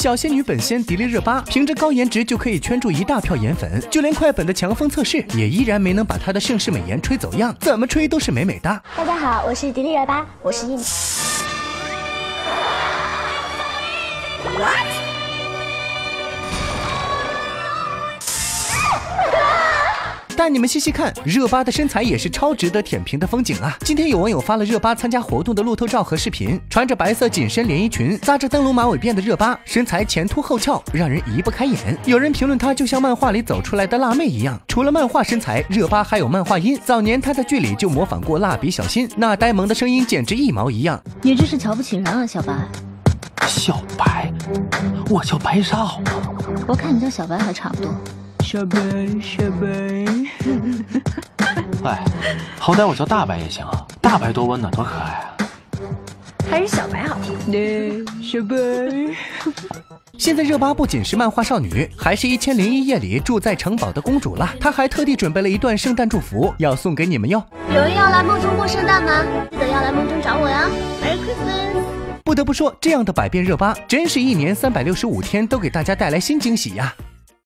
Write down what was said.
小仙女本仙迪丽热巴凭着高颜值就可以圈住一大票颜粉，就连快本的强风测试也依然没能把她的盛世美颜吹走样，怎么吹都是美美哒。 大家好，我是迪丽热巴，我是一。 但你们细细看，热巴的身材也是超值得舔屏的风景啊！今天有网友发了热巴参加活动的路透照和视频，穿着白色紧身连衣裙，扎着灯笼马尾辫的热巴，身材前凸后翘，让人移不开眼。有人评论她就像漫画里走出来的辣妹一样。除了漫画身材，热巴还有漫画音。早年她在剧里就模仿过蜡笔小新，那呆萌的声音简直一毛一样。 你这是瞧不起人啊，小白。 小白，我叫白沙好吗？ 我看你叫小白还差不多。 小白，小白。哎，好歹我叫大白也行啊，大白多温暖多可爱啊。 还是小白好听。 小白。 现在热巴不仅是漫画少女，还是1001夜里住在城堡的公主了。她还特地准备了一段圣诞祝福要送给你们哟。 有人要来梦中过圣诞吗？记得要来梦中找我呀。Merry Christmas。 不得不说，这样的百变热巴真是1年365天都给大家带来新惊喜呀。